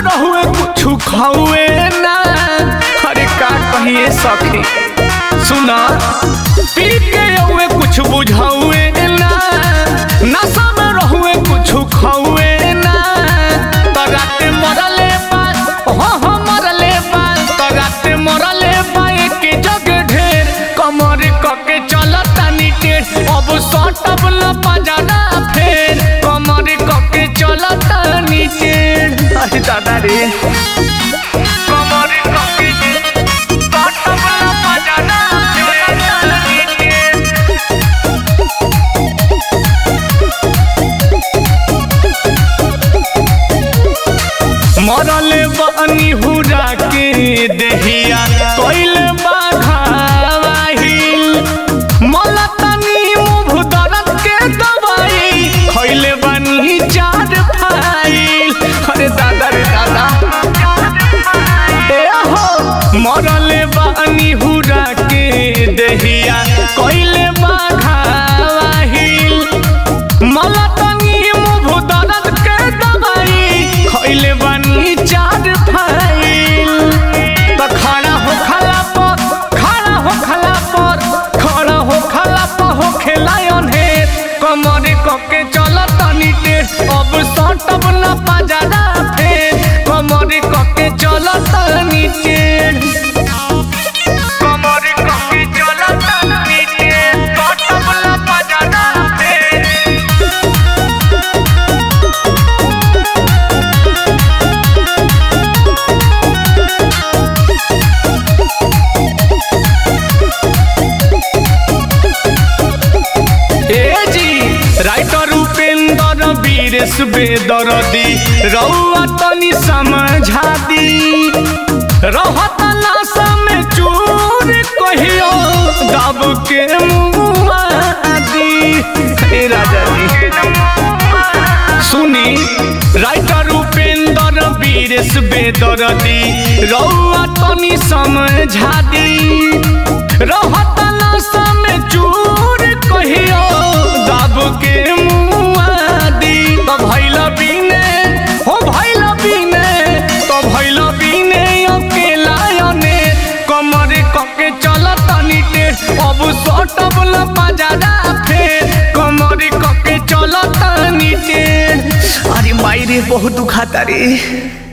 रहुए कुछ खाए ना। अरे का कहिए सखी सुना, पी के हुए कुछ बुझाए ना, नशा में रहुए कुछ खाए ना। तरात मरले बात हाँ मरले बात, तरात मरले बाए के जग ढेर, कमर कके चलता नीटेर। अब सटब न पजाना फेर, कमर कके चलता नीटेर। अरे दादा रे कमर कके सटब न पजाना फेर नीटेर। मरले बनी हुरा के देहिया कोइले बाघावाहिल, मलतनी मुँह दर्द के दवाई खइले बनी 4 फाइल। अरे दादा रे दादा ए हो, मरले बनी हुरा के देहिया कोइले बाघावाहिल, मलतनी मुँह दर्द के दवाई खइले बनी 4 फाइल। तो खड़ा हो खला पर, खड़ा हो खला पर, खड़ा हो खला पर हो खेलायन हे, कमर कके चलत नीटेर। अब सटब न पजाना फेर, कमर कके चलत नीटेर। कमर कके चलत नीटेर, सटब न पजाना फेर। राइटर उपेंद्र वीरेश बेदर्दी रउआ तनी समझा दी, रहत लाशा में चूर कहियो दब के मुआ दी। राजा जी सुनी, राइटर उपेंद्र वीरेश बेदर्दी रउआ तनी समझा दी, रहत लाशा में चूर कहियो दब के मुआ दी। तो भइल बिने हो भइल बिने, तो भइल बिने अकेला अने, कमर कके चलत नीटेर। अब सटब न पजाना फेर, कमर कके चलत नीटेर। अरे माई रे बहुत दुखाता रे।